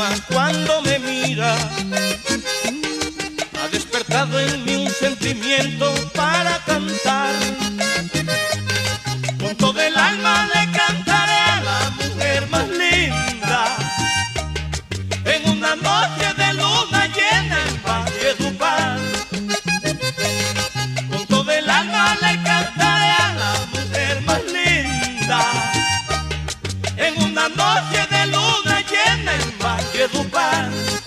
alma cuando me mira. Ha despertado en mí un sentimiento para cantar. Con todo el alma le cantaré a la mujer más linda. En una noche de luna llena en Valledupar. Con todo el alma le cantaré a la mujer más linda. En una noche de luna llena en Valledupar.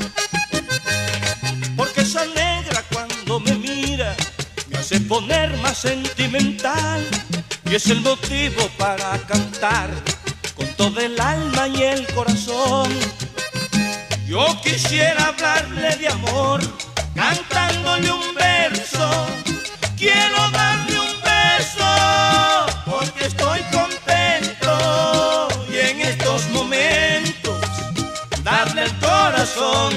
Porque esa negra cuando me mira me hace poner más sentimental. Y es el motivo para cantar con todo el alma y el corazón. Yo quisiera hablarle de amor, cantándole un verso. Quiero darle un beso, porque estoy contento. Y en estos momentos, darle el corazón.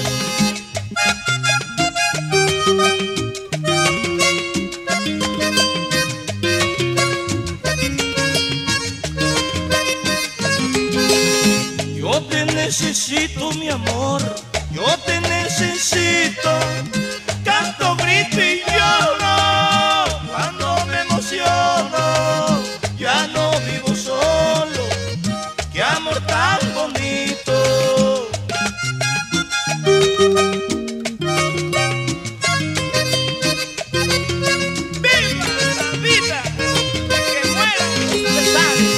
Yo te necesito, mi amor, yo te necesito. Canto, grito y lloro cuando me emociono. Ya no vivo solo, qué amor tan bonito. ¡Viva la vida! ¡Que muera los pesares!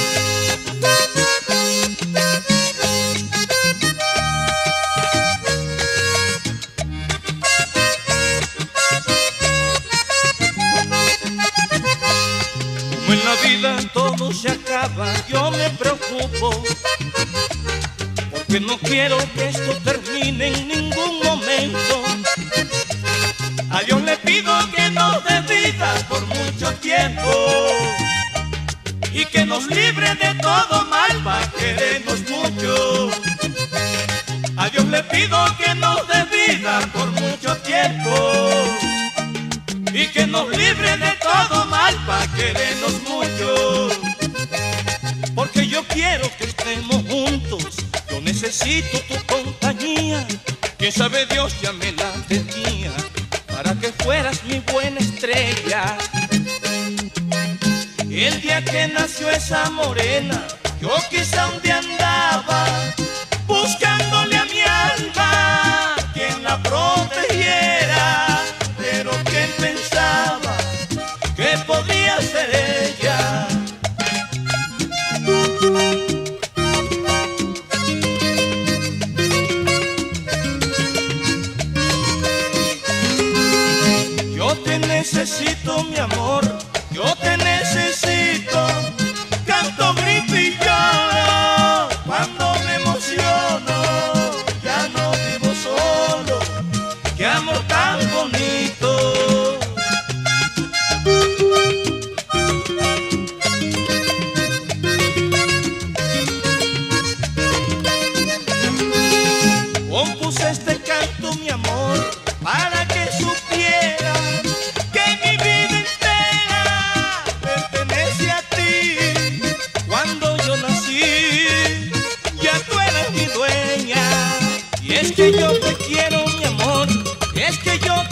Como en la vida todo se acaba, yo me preocupo, porque no quiero que esto termine en ningún momento. A Dios le pido que nos dé vida por mucho tiempo y que nos libre de todo mal para querernos mucho. A Dios le pido que nos dé vida por mucho tiempo y que nos libre de todo mal para querernos mucho. Porque yo quiero que estemos juntos, yo necesito tu compañía. Quién sabe, Dios ya me la tenía para que fueras mi buena estrella. El día que nació esa morena, yo quizá un día andaba buscándole a mi alma quien la protegiera, pero quién pensaba que podría ser ella. Yo te necesito, mi amor, yo te necesito. Canto, grito y lloro cuando me emociono. Ya no vivo solo, qué amor tan bonito. Compuse este canto, mi amor, para que supiera que mi vida entera pertenece a ti. Cuando yo nací, ya tú eres mi dueña. Y es que yo te quiero, mi amor, es que yo